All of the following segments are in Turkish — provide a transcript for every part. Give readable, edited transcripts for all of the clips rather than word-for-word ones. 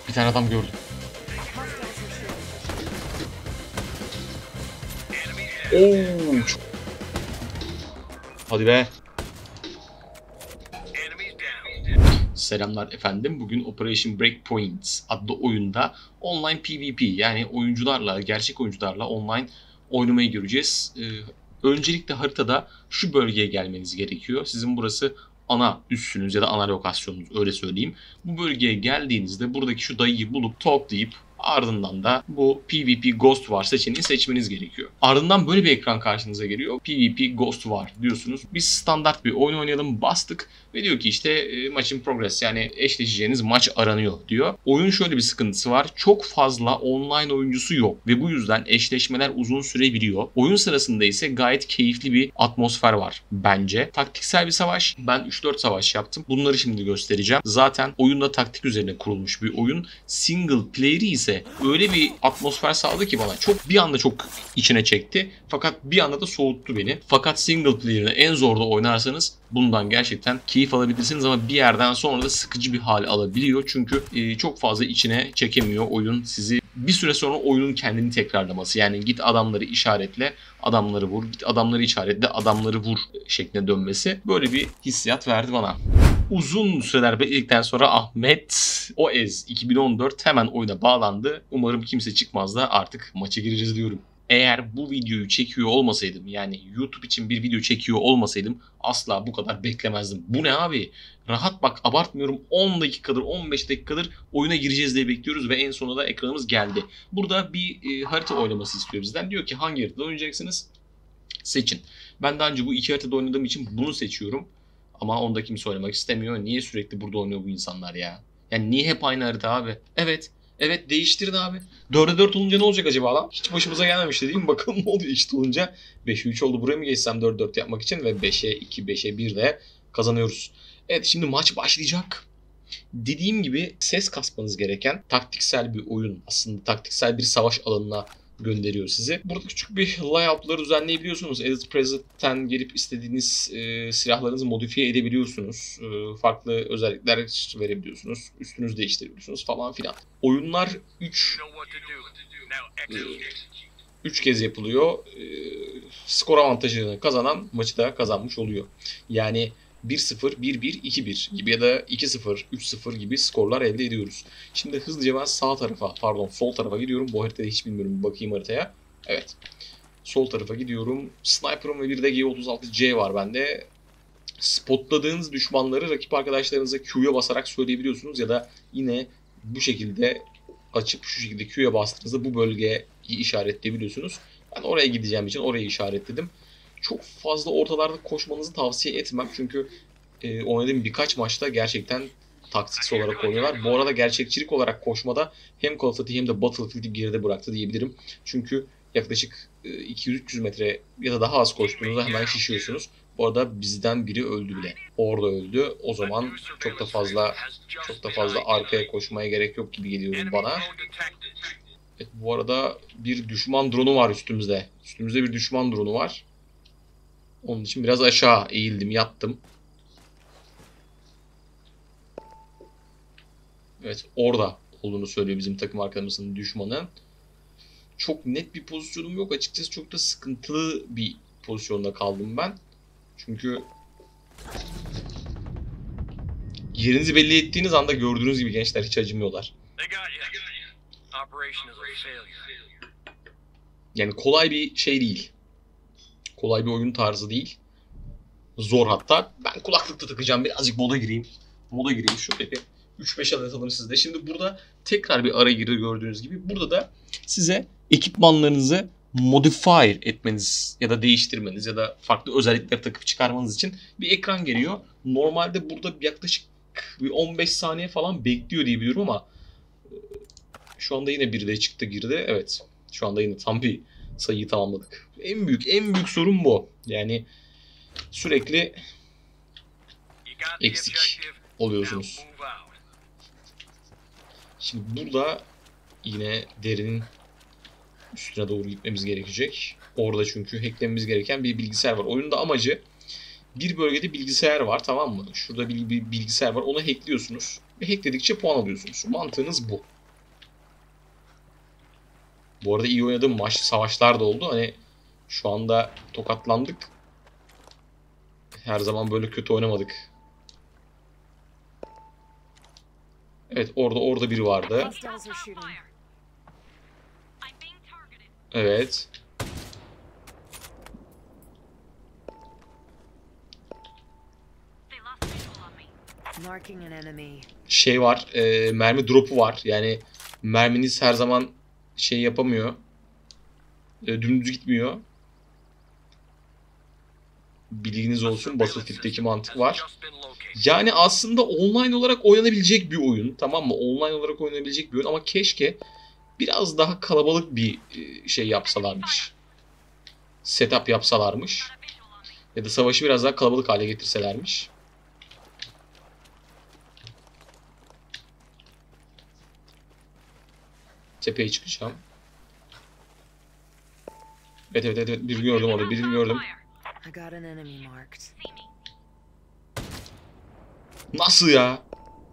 Bir tane adam gördüm. Oo, çok... Hadi be. Selamlar efendim. Bugün Operation Breakpoint adlı oyunda online PvP, yani oyuncularla, gerçek oyuncularla online oynamayı göreceğiz. Öncelikle haritada şu bölgeye gelmeniz gerekiyor. Sizin burası ana üssünüz ya da ana lokasyonunuz, öyle söyleyeyim. Bu bölgeye geldiğinizde buradaki şu dayıyı bulup talklayıp ardından da bu PvP Ghost War seçeneğini seçmeniz gerekiyor. Ardından böyle bir ekran karşınıza geliyor. PvP Ghost War diyorsunuz. Biz standart bir oyun oynayalım bastık ve diyor ki işte maç in progress, yani eşleşeceğiniz maç aranıyor diyor. Oyun şöyle bir sıkıntısı var. Çok fazla online oyuncusu yok ve bu yüzden eşleşmeler uzun sürebiliyor. Oyun sırasında ise gayet keyifli bir atmosfer var bence. Taktiksel bir savaş. Ben 3-4 savaş yaptım. Bunları şimdi göstereceğim. Zaten oyunda taktik üzerine kurulmuş bir oyun. Single player'i ise öyle bir atmosfer sağladı ki bana. Bir anda çok içine çekti. Fakat bir anda da soğuttu beni. Fakat single player'ını en zorda oynarsanız bundan gerçekten keyif alabilirsiniz ama bir yerden sonra da sıkıcı bir hal alabiliyor. Çünkü çok fazla içine çekemiyor oyun sizi. Bir süre sonra oyunun kendini tekrarlaması. Yani git adamları işaretle, adamları vur, git adamları işaretle, adamları vur şeklinde dönmesi. Böyle bir hissiyat verdi bana. Uzun süreler bekledikten sonra Ahmet OEZ 2014 hemen oyuna bağlandı. Umarım kimse çıkmaz da artık maça gireceğiz diyorum. Eğer bu videoyu çekiyor olmasaydım, yani YouTube için bir video çekiyor olmasaydım asla bu kadar beklemezdim. Bu ne abi? Rahat bak, abartmıyorum, 10 dakikadır 15 dakikadır oyuna gireceğiz diye bekliyoruz ve en sonunda da ekranımız geldi. Burada bir harita oynaması istiyor bizden. Diyor ki hangi haritada oynayacaksınız? Seçin. Ben daha önce bu iki haritada oynadığım için bunu seçiyorum. Ama onda kimse oynamak istemiyor. Niye sürekli burada oynuyor bu insanlar ya? Yani niye hep aynı harita abi? Evet. Evet, değiştirin abi. 4'e 4 olunca ne olacak acaba lan? Hiç başımıza gelmemişti değil mi? Bakalım ne oluyor işte olunca. 5'e 3 oldu. Buraya mı geçsem 4'e 4 yapmak için ve 5'e 2, 5'e 1 de kazanıyoruz. Evet, şimdi maç başlayacak. Dediğim gibi ses kasmanız gereken taktiksel bir oyun. Aslında taktiksel bir savaş alanına gönderiyor sizi. Burada küçük bir layout'ları düzenleyebiliyorsunuz. Edit Preset'ten gelip istediğiniz silahlarınızı modifiye edebiliyorsunuz. Farklı özellikler verebiliyorsunuz. Üstünüzü değiştirebiliyorsunuz falan filan. Oyunlar 3 kez yapılıyor. Skor avantajını kazanan maçı da kazanmış oluyor. Yani 1-0, 1-1, 2-1 gibi ya da 2-0, 3-0 gibi skorlar elde ediyoruz. Şimdi hızlıca ben sol tarafa gidiyorum. Bu haritada hiç bilmiyorum. Bakayım haritaya. Evet. Sol tarafa gidiyorum. Sniper'ım ve bir de G36C var bende. Spotladığınız düşmanları rakip arkadaşlarınıza Q'ya basarak söyleyebiliyorsunuz ya da yine bu şekilde açıp şu şekilde Q'ya bastığınızda bu bölgeyi işaretleyebiliyorsunuz. Ben oraya gideceğim için orayı işaretledim. Çok fazla ortalarda koşmanızı tavsiye etmem çünkü oynadığım birkaç maçta gerçekten taktiksel olarak oynuyorlar. Bu arada gerçekçilik olarak koşmada hem Call of Duty hem de Battlefield'i geride bıraktı diyebilirim. Çünkü yaklaşık 200-300 metre ya da daha az koştuğunuzda hemen şişiyorsunuz. Bu arada bizden biri öldü bile. Orada öldü. O zaman çok da fazla arkaya koşmaya gerek yok gibi geliyor bana. Evet, bu arada bir düşman drone'u var üstümüzde. Üstümüzde bir düşman drone'u var. Onun için biraz aşağı eğildim, yattım. Evet, orada olduğunu söylüyor bizim takım arkadaşımızın düşmanı. Çok net bir pozisyonum yok. Açıkçası çok da sıkıntılı bir pozisyonda kaldım ben. Çünkü yerinizi belli ettiğiniz anda gördüğünüz gibi gençler hiç acımıyorlar. Yani kolay bir şey değil. Kolay bir oyun tarzı değil. Zor hatta. Ben kulaklıkta takacağım. Birazcık moda gireyim. Şöyle bir 3-5 adet alırım sizde. Şimdi burada tekrar bir ara giri gördüğünüz gibi. Burada da size ekipmanlarınızı modify etmeniz ya da değiştirmeniz ya da farklı özellikler takıp çıkarmanız için bir ekran geliyor. Normalde burada yaklaşık bir 15 saniye falan bekliyor diye biliyorum ama şu anda yine biri de çıktı girdi. Evet. Şu anda yine tam bir sayıyı tamamladık. En büyük sorun bu. Yani sürekli eksik oluyorsunuz. Şimdi burada yine derinin üstüne doğru gitmemiz gerekecek. Orada çünkü hacklememiz gereken bir bilgisayar var. Oyunun da amacı, bir bölgede bilgisayar var, tamam mı? Şurada bir bilgisayar var. Onu hackliyorsunuz ve hackledikçe puan alıyorsunuz. Mantığınız bu. Bu arada iyi oynadığım maç, savaşlar da oldu. Hani şu anda tokatlandık. Her zaman böyle kötü oynamadık. Evet, orada biri vardı. Evet. Şey var, mermi drop'u var. Yani merminiz her zaman şey yapamıyor. Dümdüz gitmiyor. Bilginiz olsun, Battlefield'deki mantık var. Yani aslında online olarak oynanabilecek bir oyun. Tamam mı? Online olarak oynanabilecek bir oyun ama keşke biraz daha kalabalık bir şey yapsalarmış. Setup yapsalarmış. Ya da savaşı biraz daha kalabalık hale getirselermiş. Tepeye çıkacağım. Evet. Birini gördüm orada. Birini gördüm. Nasıl ya?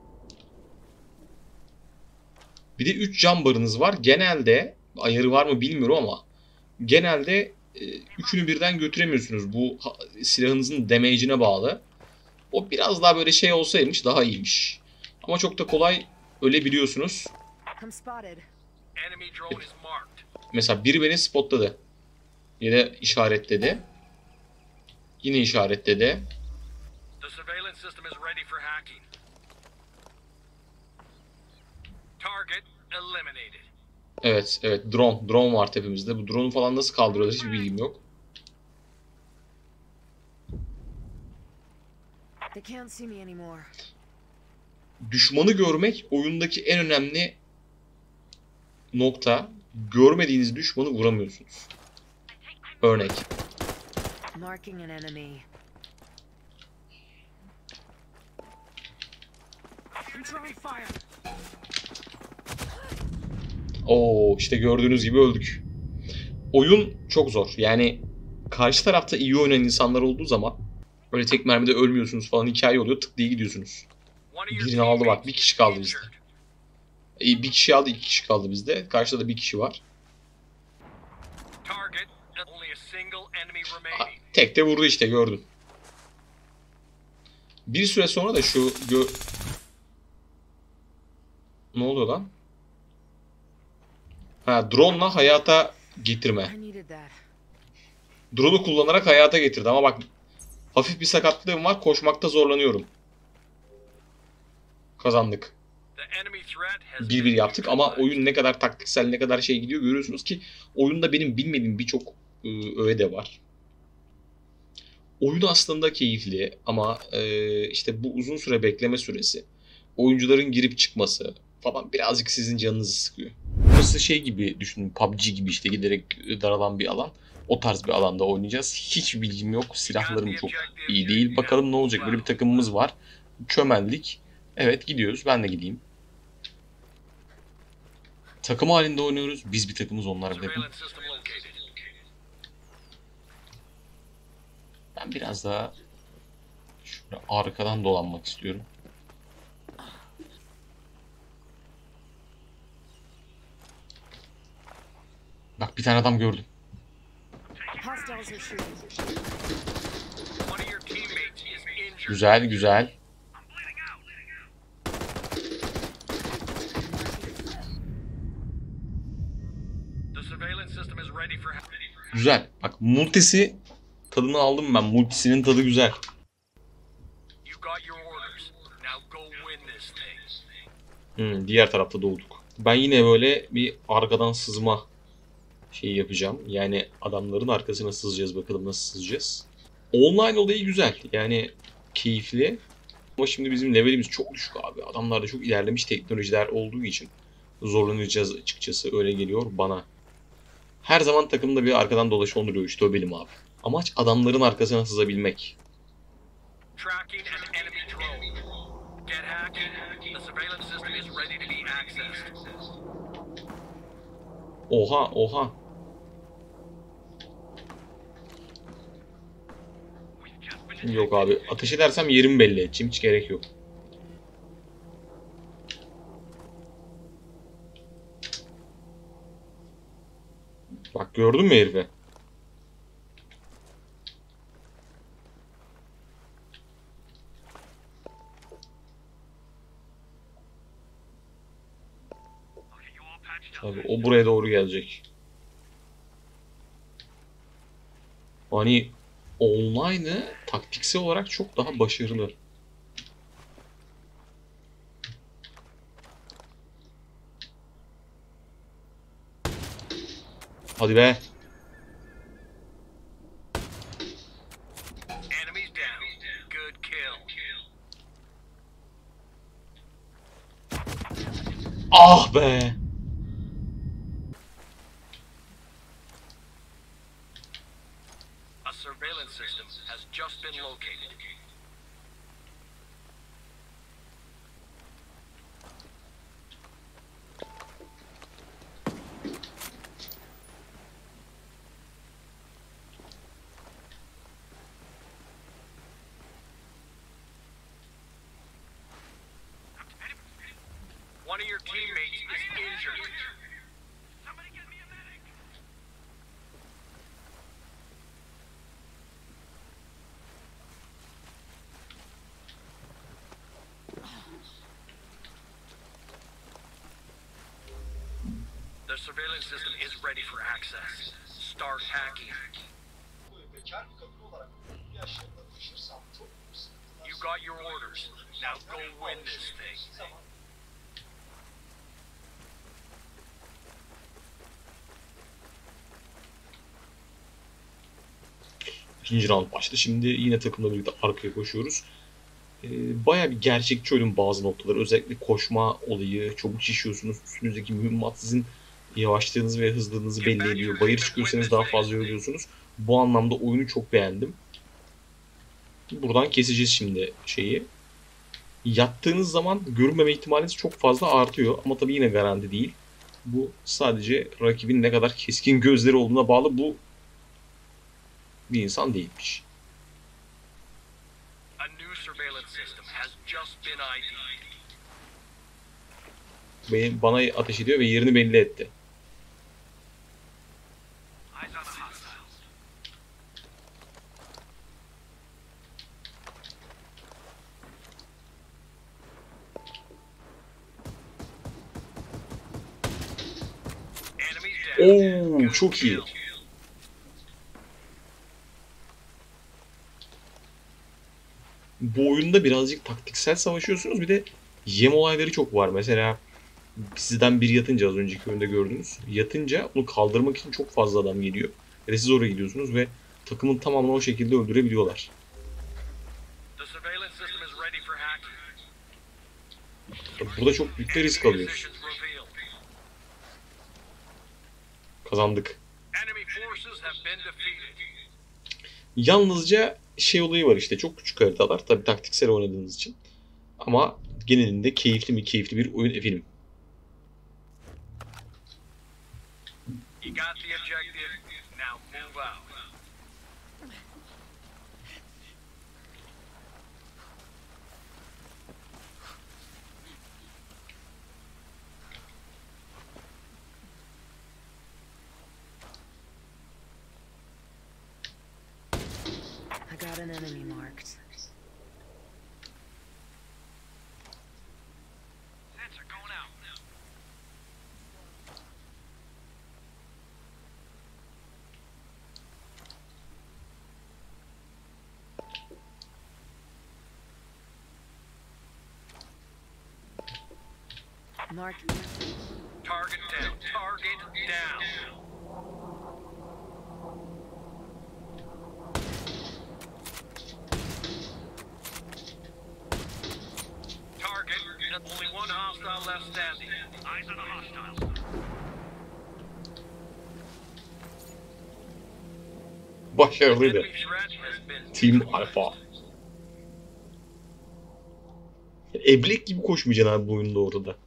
Bir de 3 cam barınız var. Genelde ayarı var mı bilmiyorum ama genelde üçünü birden götüremiyorsunuz. Bu silahınızın damage'ine bağlı. O biraz daha böyle şey olsaymış daha iyiymiş. Ama çok da kolay ölebiliyorsunuz. Mesela biri beni spotladı. Ya da işaretledi. Yine işaretledi. Evet. Drone var tepemizde. Bu drone'u falan nasıl kaldırıyorlar hiçbir bilgim yok. Düşmanı görmek oyundaki en önemli nokta. Görmediğiniz düşmanı vuramıyorsunuz. Örnek. Oo, işte gördüğünüz gibi öldük. Oyun çok zor. Yani karşı tarafta iyi oynayan insanlar olduğu zaman öyle tek mermide ölmüyorsunuz falan hikaye oluyor. Tık diye gidiyorsunuz. Birini aldı bak. Bir kişi kaldı bizde. Bir kişi aldı, 2 kişi kaldı bizde. Karşıda da bir kişi var. Tek de vurdu işte gördün. Bir süre sonra da şu ne oluyor lan? Ha, drone'la hayata getirme. Drone'u kullanarak hayata getirdi ama bak hafif bir sakatlığım var. Koşmakta zorlanıyorum. Kazandık. 1-1 yaptık ama oyun ne kadar taktiksel ne kadar şey gidiyor görüyorsunuz ki oyunda benim bilmediğim birçok öğe de var. Oyun aslında keyifli ama işte bu uzun süre bekleme süresi, oyuncuların girip çıkması falan birazcık sizin canınızı sıkıyor. Burası şey gibi düşünün, PUBG gibi işte giderek daralan bir alan. O tarz bir alanda oynayacağız. Hiç bilgim yok. Silahlarım çok iyi değil. Bakalım ne olacak. Böyle bir takımımız var. Çömeldik. Evet gidiyoruz. Ben de gideyim. Takım halinde oynuyoruz. Biz bir takımız, onlar bir takım. Ben biraz daha şöyle arkadan dolanmak istiyorum. Bak bir tane adam gördüm. Güzel. Güzel. Bak multisi tadını aldım ben. Multisinin tadı güzel. Diğer tarafta doğduk. Ben yine böyle bir arkadan sızma şeyi yapacağım. Yani adamların arkasına sızacağız. Bakalım nasıl sızacağız. Online olayı güzel. Yani keyifli. Ama şimdi bizim levelimiz çok düşük abi. Adamlarda çok ilerlemiş teknolojiler olduğu için zorlanacağız açıkçası. Öyle geliyor bana. Her zaman takımda bir arkadan dolaşan oluyor. İşte o benim abi. Amaç adamların arkasına sızabilmek. Oha. Yok abi. Ateş edersem yerimi belli edeceğim. Hiç gerek yok. Bak gördün mü herifi? Tabii o buraya doğru gelecek. Hani online'ı taktiksel olarak çok daha başarılı. Hadi be. Ah be. A surveillance system has just been located. One of your teammates is injured. Somebody get me a medic. The surveillance system is ready for access. Start hacking. You got your orders. Now go win this thing. İkinci round başladı. Şimdi yine takımla birlikte arkaya koşuyoruz. Bayağı bir gerçekçi oyun bazı noktaları. Özellikle koşma olayı. Çabuk şişiyorsunuz. Üstünüzdeki mühimmat sizin yavaşlığınızı ve hızlılığınızı belli ediyor. Bayır çıkıyorsanız daha fazla yoruluyorsunuz. Bu anlamda oyunu çok beğendim. Buradan keseceğiz şimdi şeyi. Yattığınız zaman görünmeme ihtimaliniz çok fazla artıyor. Ama tabii yine garanti değil. Bu sadece rakibin ne kadar keskin gözleri olduğuna bağlı. Bu bir insan değilmiş. A new surveillance system has just been ID'd. Bana ateş ediyor ve yerini belli etti. Eyes on the hostiles. Enemies down. Oo, çok iyi. Bu oyunda birazcık taktiksel savaşıyorsunuz. Bir de yem olayları çok var. Mesela sizden biri yatınca, az önceki oyunda gördünüz. Yatınca onu kaldırmak için çok fazla adam geliyor. Ve siz oraya gidiyorsunuz ve takımın tamamını o şekilde öldürebiliyorlar. The surveillance system is ready for hacking. Burada çok büyük bir risk alıyoruz. Positions revealed. Kazandık. Enemy forces have been defeated. Yalnızca şey olayı var işte, çok küçük haritalar. Tabii taktiksel oynadığınız için. Ama genelinde keyifli bir oyun efendim. You got the objective. Now move out. I got an enemy marked. Sensor going out. Marked. Target down. Target down. Target. Only one hostile left standing. Eyes on the hostiles. Başarılıydı. Enemy threat has been Team Alpha. Eblek gibi koşmayacaksın abi bu oyunda ortada.